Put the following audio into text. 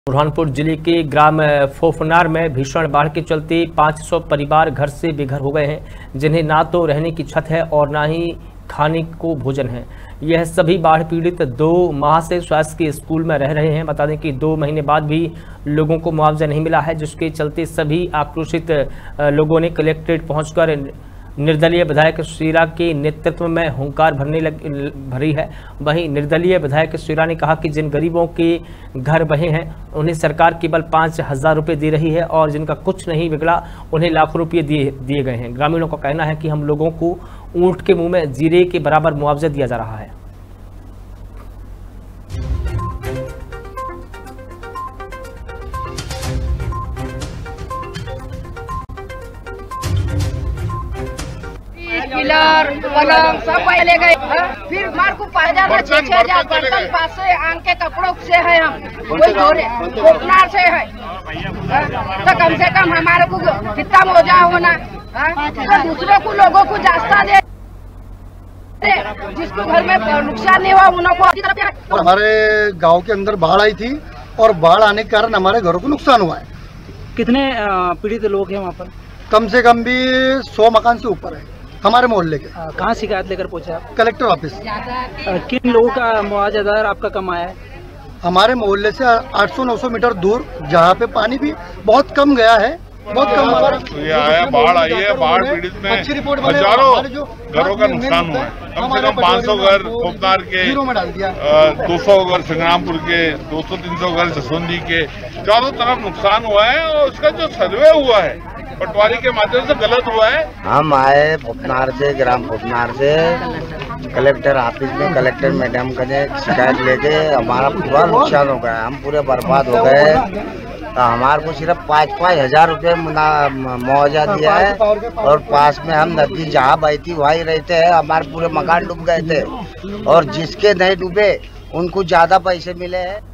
बुरहानपुर जिले के ग्राम फोफनार में भीषण बाढ़ के चलते 500 परिवार घर से बेघर हो गए हैं, जिन्हें ना तो रहने की छत है और ना ही खाने को भोजन है। यह सभी बाढ़ पीड़ित 2 माह से शासकीय स्कूल में रह रहे हैं। बता दें कि 2 महीने बाद भी लोगों को मुआवजा नहीं मिला है, जिसके चलते सभी आक्रोशित लोगों ने कलेक्ट्रेट पहुंचकर निर्दलीय विधायक शीरा के नेतृत्व में हुंकार भरी है। वहीं निर्दलीय विधायक शीरा ने कहा कि जिन गरीबों के घर बहे हैं उन्हें सरकार केवल 5,000 रुपये दे रही है और जिनका कुछ नहीं बिगड़ा उन्हें लाखों रुपये दिए गए हैं। ग्रामीणों का कहना है कि हम लोगों को ऊंट के मुंह में जीरे के बराबर मुआवजा दिया जा रहा है। पिलर पलंग सब ले गए। फिर हमारे को 5,000 बर्तन पास से आन के कपड़ों से है, हम कोई फोफनार से है, तो कम से कम हमारे को कितना मौजा होना, तो दूसरों को लोगों को जास्ता दे, जिसको घर में नुकसान नहीं हुआ उनको। हमारे गांव के अंदर बाढ़ आई थी और बाढ़ आने के कारण हमारे घरों को नुकसान हुआ है। कितने पीड़ित लोग हैं वहाँ पर? कम से कम भी 100 मकान से ऊपर है हमारे मोहल्ले के। कहाँ शिकायत लेकर पहुँचे आप? Collector office. किन लोगों का मुआवजा आपका कम आया है? हमारे मोहल्ले से 800-900 मीटर दूर, जहाँ पे पानी भी बहुत कम गया है, बहुत कम ये आया, बाढ़ आई है। बाढ़ पीड़ित में हजारों घरों का नुकसान हुआ है। कम से कम 500 घर फोफनार के, 200 घर संग्रामपुर के, 200-300 घर जसवंती के, चारों तरफ नुकसान हुआ है। और उसका जो सर्वे हुआ है पटवारी के माध्यम से गलत हुआ है। हम आए फोफनार से, ग्राम फोफनार से कलेक्टर ऑफिस में, कलेक्टर मैडम का शिकायत लेके हमारा पूरा नुकसान हो गया, हम पूरे बर्बाद हो गए। तो हमारे को सिर्फ 5-5 हजार रुपये मुआवजा दिया है और पास में हम नदी जहाँ बहती वहीं रहते हैं। हमारे पूरे मकान डूब गए थे और जिसके नहीं डूबे उनको ज्यादा पैसे मिले हैं।